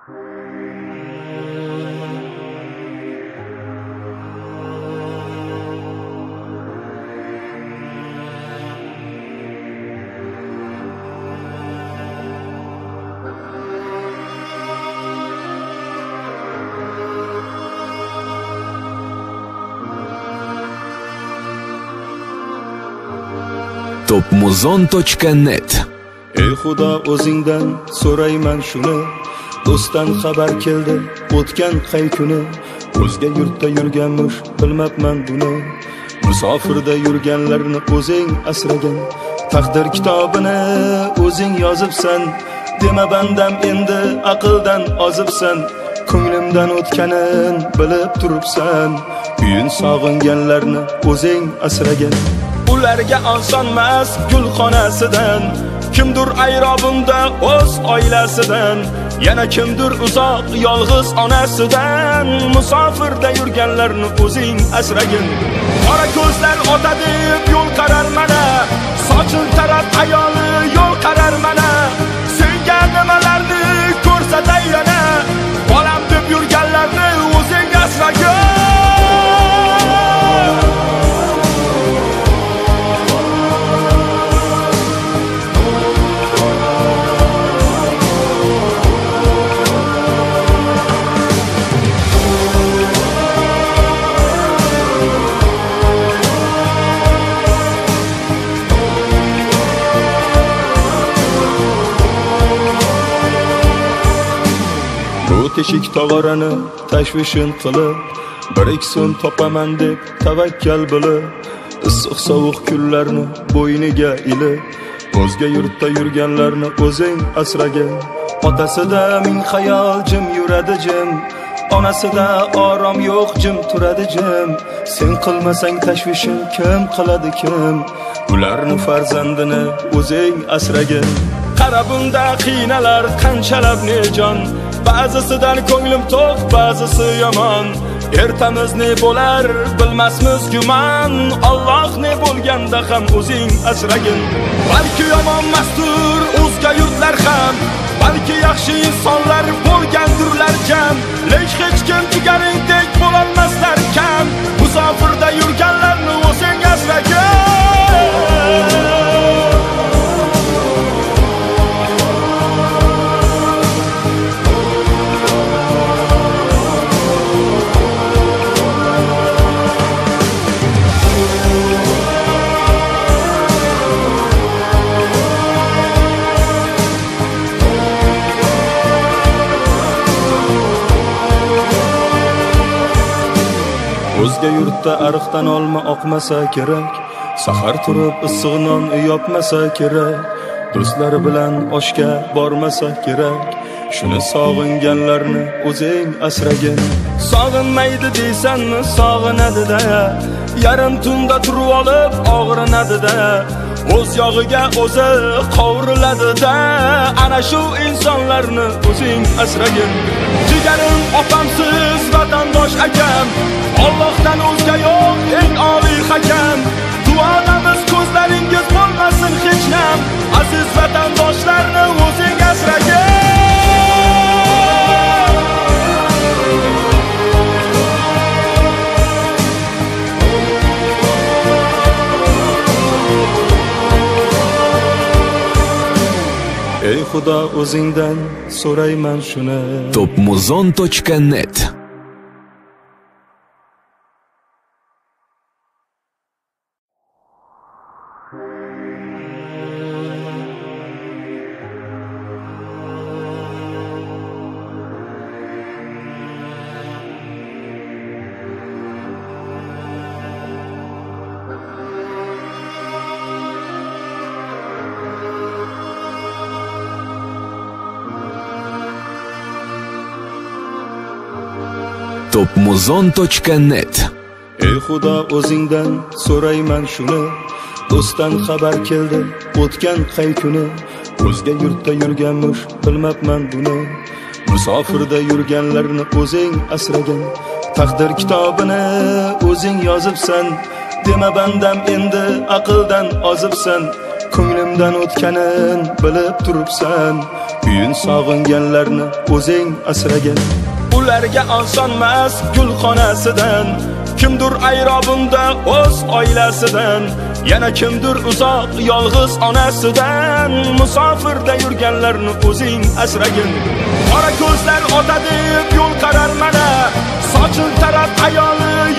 topmuzon.net. Ey Xudo, o'zingdan so'rayman shuni, do'stdan xabar keldi o'tgan qay kuni. O'zga yurtda yurganmish, bilmabman buni. Musofirda yurganlarni o'zing asragan, taqdir kitobini o'zing yozibsan. Dema bandam endi aqldan ozibsan, ko'nglimdan o'tganin bilib turibsan. Uyin sog'inganlarni o'zing asragan, ularga osonmas gulxonasidan. Kimdir ayrobunda o'z oilasidan, yana kimdir uzoq yolg'iz onasidan. Musofirda yurganlarni o'zing asragin. Qora ko'zlar ota deb yo'l qarar mana, sochil taraf ayoli yo'l qarar mana. Senga nimalarni ko'rsatay yana, bolam deb yurganlarni o'zing asragin. Teshik tog'orani tashvishin qilib, 1-2 so'm topaman deb tavakkal bo'lib, issiq sovuq kunlarni bo'yniga ilib, o'zga yurtda yurganlarni o'zing asragan. Otasida ming xayol jim yuradi jim, onasida orom yo'q jim turadi jim. Sen qilmasang tashvishin kim qiladi kim? Ularni farzandini o'zing asragan. Qara bunda qiynalar qanchalab nejon, ba'zisidan ko'nglim to'q, ba'zisi yomon. Ertamiz ne bo'lar bilmasmiz gumon, Alloh ne bo'lganda ham o'zing asragin. Balki yomon mastur o'zga yurtlar ham, balki yaxshi insonlar bo'lgandirlar jam. Lek hech kim jigaringdek bo'lolmaslar kam. Musofirda yurganlarni o'zing asragin. O'zga yurtda ariqdan olma oqmasa kerak, sahar turib issiq non yopmasa kerak, do'stlari bilan oshga bormasa kerak. Shuni sog'inganlarni o'zing asragin. Sog'inmaydi deysanmi, sog'inadi-da, yarim tunda turib olib og'rinadi-da, o'z yog'iga o'zi qovuriladi-da. Ana shu insonlarni o'zing asragin. Jigarim opamsiz vatandosh akam, Allohdan o'zga yo'q eng oliy hakam. Duodamiz ko'zlaringiz bo'lmasin hech nam, aziz vatandoshlarni o'zing asragin. Ey Xudo, o'zingdan so'rayman shuni. topmuzon.net. topmuzon.net. Ey Xudo, o'zingdan so'rayman shuni, do'stdan xabar keldi o'tgan qay kuni. O'zga yurtda yurganmish, bilmabman buni. Musofirda yurganlarni o'zing asragan, taqdir kitobini o'zing yozibsan. Dema bandam endi aqldan ozibsan, ko'nglimda ko'nglimdan o'tganin bilib turibsan. Uyin sog'inganlarni o'zing asragin. Ularga osonmas gulxonasidan, kimdir ayrobunda o'z oilasidan, yana kimdir uzoq yolg'iz onasidan. Musofirda yurganlarni o'zing asragin. Qora ko'zlar ota deb yo'l qarar mana, sochil taraf ayoli